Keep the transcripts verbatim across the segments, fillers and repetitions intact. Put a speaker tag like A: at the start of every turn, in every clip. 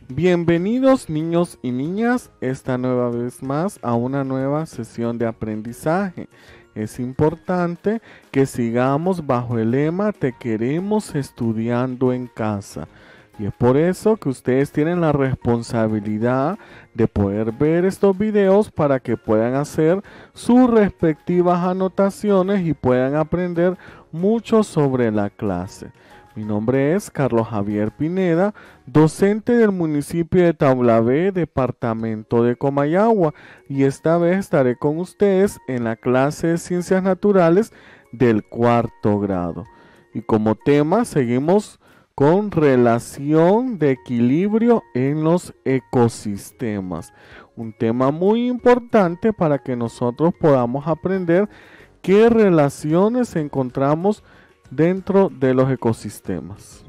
A: Bienvenidos niños y niñas, esta nueva vez más a una nueva sesión de aprendizaje. Es importante que sigamos bajo el lema Te queremos estudiando en casa. Y es por eso que ustedes tienen la responsabilidad de poder ver estos videos para que puedan hacer sus respectivas anotaciones y puedan aprender mucho sobre la clase. Mi nombre es Carlos Javier Pineda, docente del municipio de Taulabé, departamento de Comayagua, y esta vez estaré con ustedes en la clase de Ciencias Naturales del cuarto grado. Y como tema seguimos con relación de equilibrio en los ecosistemas. Un tema muy importante para que nosotros podamos aprender qué relaciones encontramos dentro de los ecosistemas.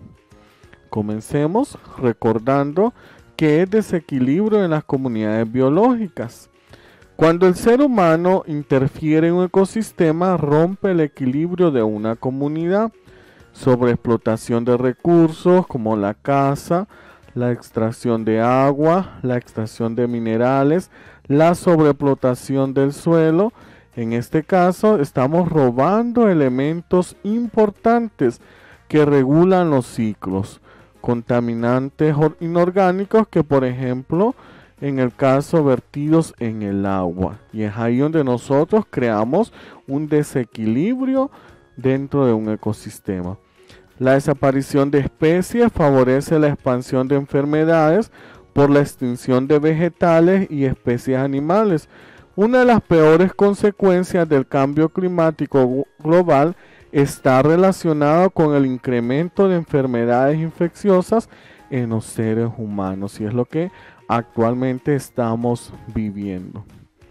A: Comencemos recordando qué es desequilibrio en las comunidades biológicas. Cuando el ser humano interfiere en un ecosistema, rompe el equilibrio de una comunidad. Sobreexplotación de recursos como la caza, la extracción de agua, la extracción de minerales, la sobreexplotación del suelo. En este caso estamos robando elementos importantes que regulan los ciclos, contaminantes inorgánicos que por ejemplo en el caso vertidos en el agua, y es ahí donde nosotros creamos un desequilibrio dentro de un ecosistema. La desaparición de especies favorece la expansión de enfermedades por la extinción de vegetales y especies animales. Una de las peores consecuencias del cambio climático global está relacionado con el incremento de enfermedades infecciosas en los seres humanos, y es lo que actualmente estamos viviendo.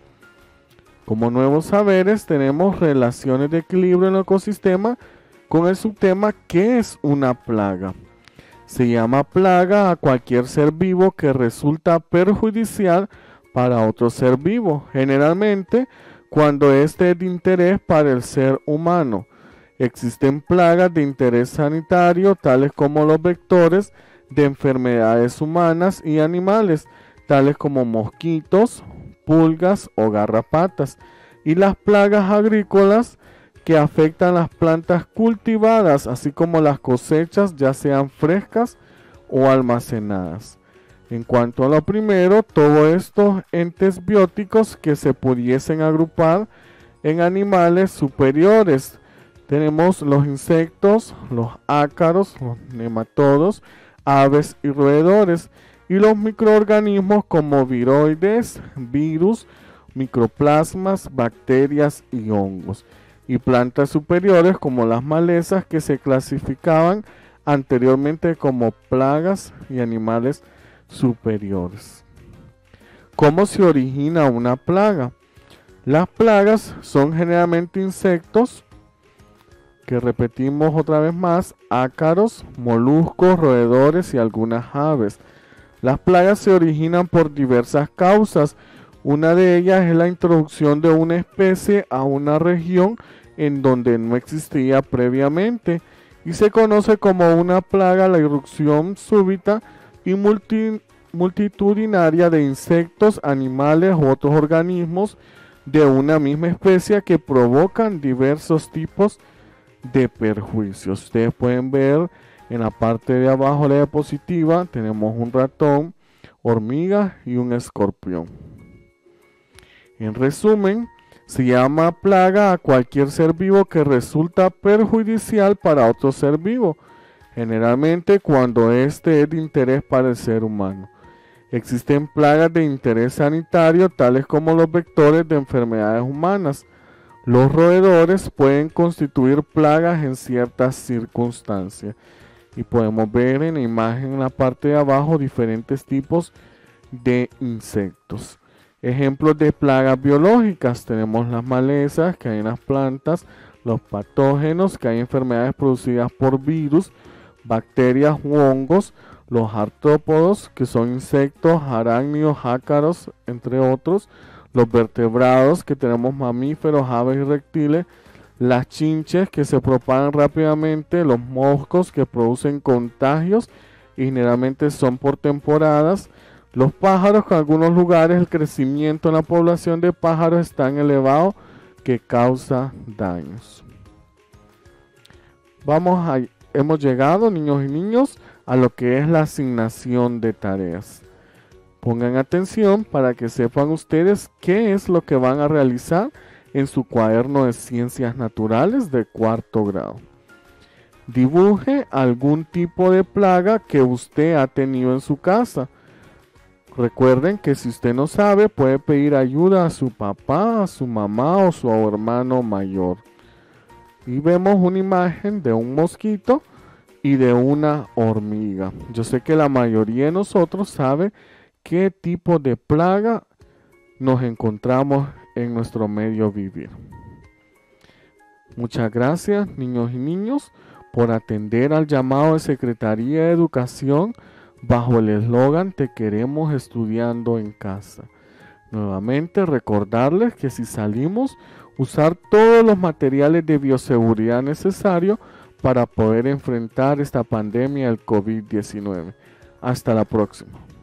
A: Como nuevos saberes tenemos relaciones de equilibrio en el ecosistema con el subtema ¿qué es una plaga? Se llama plaga a cualquier ser vivo que resulta perjudicial para otro ser vivo, generalmente cuando este es de interés para el ser humano. Existen plagas de interés sanitario, tales como los vectores de enfermedades humanas y animales, tales como mosquitos, pulgas o garrapatas, y las plagas agrícolas que afectan las plantas cultivadas, así como las cosechas, ya sean frescas o almacenadas. En cuanto a lo primero, todos estos entes bióticos que se pudiesen agrupar en animales superiores. Tenemos los insectos, los ácaros, los nematodos, aves y roedores, y los microorganismos como viroides, virus, microplasmas, bacterias y hongos. Y plantas superiores como las malezas, que se clasificaban anteriormente como plagas y animales superiores. ¿Cómo se origina una plaga? Las plagas son generalmente insectos, que repetimos otra vez más, ácaros, moluscos, roedores y algunas aves. Las plagas se originan por diversas causas. Una de ellas es la introducción de una especie a una región en donde no existía previamente, y se conoce como una plaga la irrupción súbita y multi, multitudinaria de insectos, animales u otros organismos de una misma especie que provocan diversos tipos de perjuicios. Ustedes pueden ver en la parte de abajo de la diapositiva, tenemos un ratón, hormiga y un escorpión. En resumen, se llama plaga a cualquier ser vivo que resulta perjudicial para otro ser vivo, generalmente cuando este es de interés para el ser humano. Existen plagas de interés sanitario, tales como los vectores de enfermedades humanas. Los roedores pueden constituir plagas en ciertas circunstancias. Y podemos ver en la imagen en la parte de abajo diferentes tipos de insectos. Ejemplos de plagas biológicas: tenemos las malezas que hay en las plantas, los patógenos que hay enfermedades producidas por virus, bacterias u hongos, los artrópodos que son insectos, arácnidos, ácaros, entre otros, los vertebrados que tenemos mamíferos, aves y reptiles, las chinches que se propagan rápidamente, los moscos que producen contagios y generalmente son por temporadas. Los pájaros, en algunos lugares el crecimiento en la población de pájaros es tan elevado que causa daños. Vamos a, hemos llegado, niños y niños, a lo que es la asignación de tareas. Pongan atención para que sepan ustedes qué es lo que van a realizar en su cuaderno de ciencias naturales de cuarto grado. Dibuje algún tipo de plaga que usted ha tenido en su casa. Recuerden que si usted no sabe, puede pedir ayuda a su papá, a su mamá o su hermano mayor. Y vemos una imagen de un mosquito y de una hormiga. Yo sé que la mayoría de nosotros sabe qué tipo de plaga nos encontramos en nuestro medio vivir. Muchas gracias, niños y niños, por atender al llamado de Secretaría de Educación bajo el eslogan Te queremos estudiando en casa. Nuevamente recordarles que si salimos, usar todos los materiales de bioseguridad necesarios para poder enfrentar esta pandemia del COVID diecinueve. Hasta la próxima.